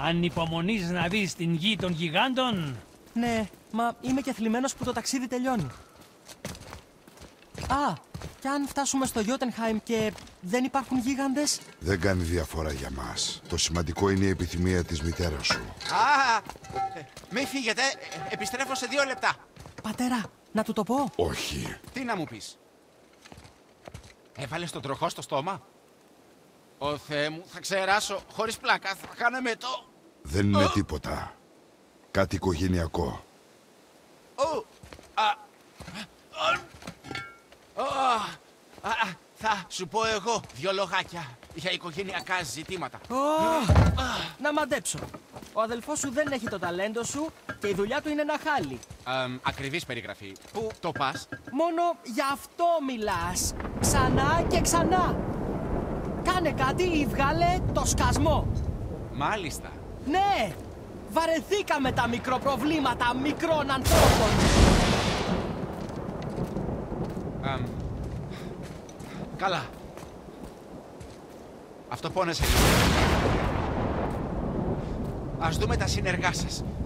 Ανυπομονείς να δεις την γη των γιγάντων? Ναι, μα είμαι και θλιμμένος που το ταξίδι τελειώνει. Α, κι αν φτάσουμε στο Jotunheim και δεν υπάρχουν γίγαντες? Δεν κάνει διαφορά για μας. Το σημαντικό είναι η επιθυμία της μητέρας σου. Α, μη φύγετε. Επιστρέφω σε 2 λεπτά. Πατέρα, να του το πω? Όχι. Τι να μου πεις? Έβαλες τον τροχό στο στόμα? Ω Θεέ μου, θα ξεράσω. Χωρίς πλάκα, θα κάνω εμετό. Δεν είναι τίποτα. Κάτι οικογενειακό. Θα σου πω εγώ 2 λογάκια για οικογενειακά ζητήματα. Να μαντέψω. Ο αδελφός σου δεν έχει το ταλέντο σου και η δουλειά του είναι ένα χάλι. Ακριβής περιγραφή. Πού το πας? Μόνο γι' αυτό μιλάς. Ξανά και ξανά. Κάνε κάτι ή βγάλε το σκασμό. Μάλιστα. Ναι! Βαρεθήκαμε τα μικροπροβλήματα μικρών ανθρώπων. Καλά. Αυτό πόνεσε λίγο. Ας δούμε τα σύνεργά σας.